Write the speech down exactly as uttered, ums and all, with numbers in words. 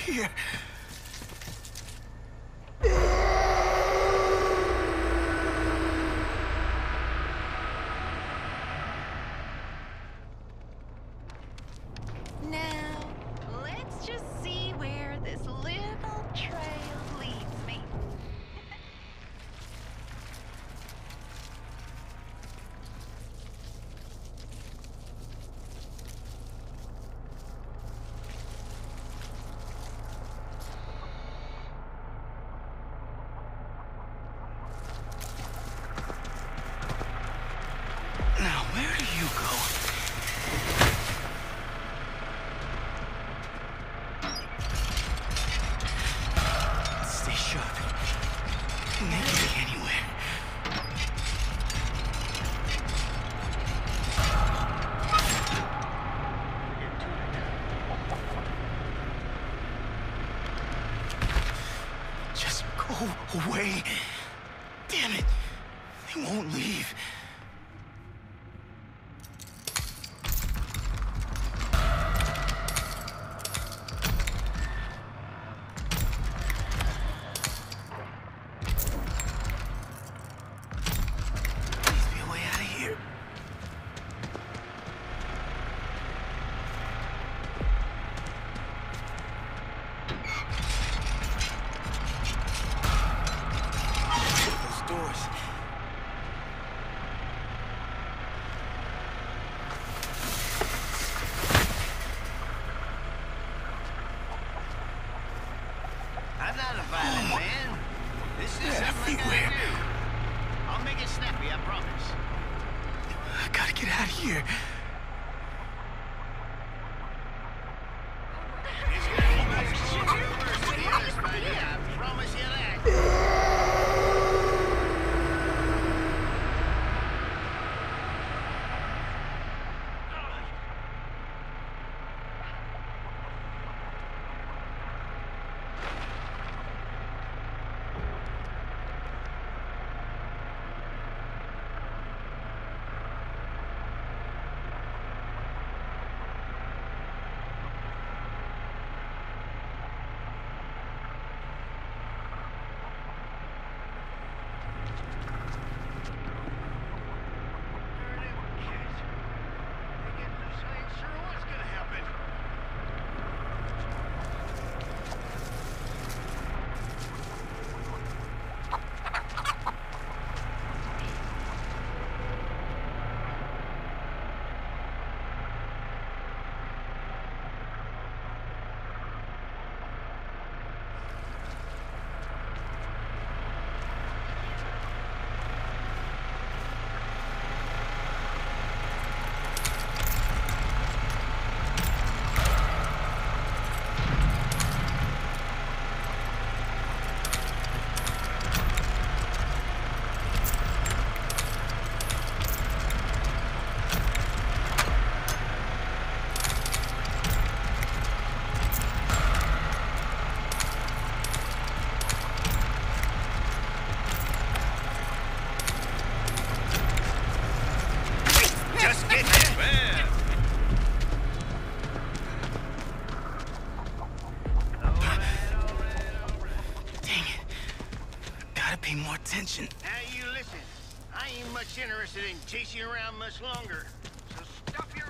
here. Now, let's just see where this little trail leads me. Now, where do you go? Stay sharp. Make it anywhere. Just go away. Damn it. They won't leave. I'm not a violent man. This is something I gotta do. I'll make it snappy, I promise. I gotta get out of here. It's gonna be much more worse than the others, my dear. I promise you that. Attention. Now you listen. I ain't much interested in chasing you around much longer. So stop your